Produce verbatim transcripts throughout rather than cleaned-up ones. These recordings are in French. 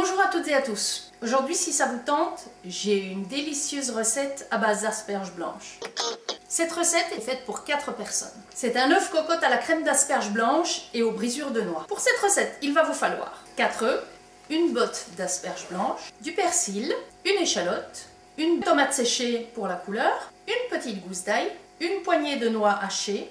Bonjour à toutes et à tous. Aujourd'hui, si ça vous tente, j'ai une délicieuse recette à base d'asperges blanches. Cette recette est faite pour quatre personnes. C'est un œuf cocotte à la crème d'asperges blanches et aux brisures de noix. Pour cette recette, il va vous falloir quatre œufs, une botte d'asperges blanches, du persil, une échalote, une tomate séchée pour la couleur, une petite gousse d'ail, une poignée de noix hachées,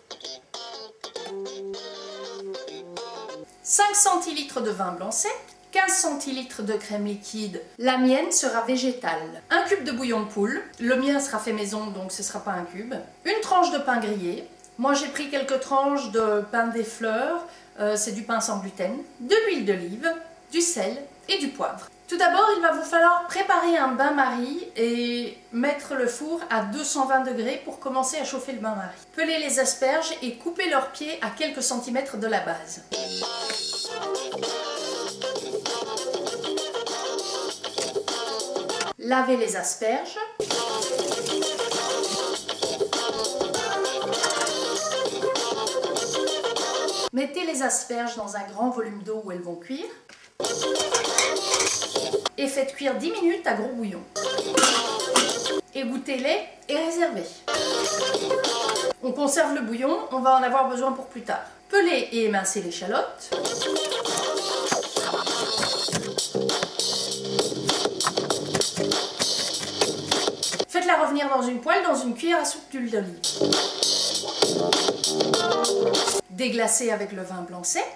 cinq centilitres de vin blanc sec, quinze centilitres de crème liquide, la mienne sera végétale, un cube de bouillon de poule, le mien sera fait maison donc ce ne sera pas un cube, une tranche de pain grillé, moi j'ai pris quelques tranches de pain des fleurs, euh, c'est du pain sans gluten, de l'huile d'olive, du sel et du poivre. Tout d'abord, il va vous falloir préparer un bain-marie et mettre le four à deux cent vingt degrés pour commencer à chauffer le bain-marie. Pelez les asperges et coupez leurs pieds à quelques centimètres de la base. Lavez les asperges. Mettez les asperges dans un grand volume d'eau où elles vont cuire. Et faites cuire dix minutes à gros bouillon. Égouttez-les et réservez. On conserve le bouillon, on va en avoir besoin pour plus tard. Pelez et émincez l'échalote. Faites-la revenir dans une poêle, dans une cuillère à soupe d'huile d'olive. Déglacez avec le vin blanc sec.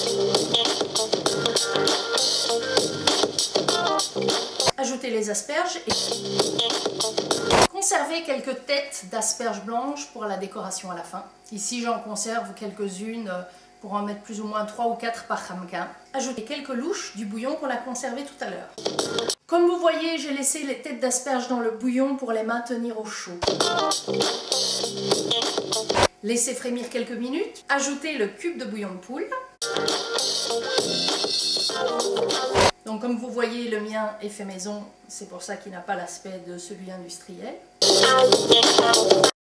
Ajoutez les asperges et conservez quelques têtes d'asperges blanches pour la décoration à la fin. Ici j'en conserve quelques-unes pour en mettre plus ou moins trois ou quatre par ramequin. Ajoutez quelques louches du bouillon qu'on a conservé tout à l'heure. Comme vous voyez, j'ai laissé les têtes d'asperges dans le bouillon pour les maintenir au chaud. Laissez frémir quelques minutes. Ajoutez le cube de bouillon de poule. Donc comme vous voyez, le mien est fait maison, c'est pour ça qu'il n'a pas l'aspect de celui industriel.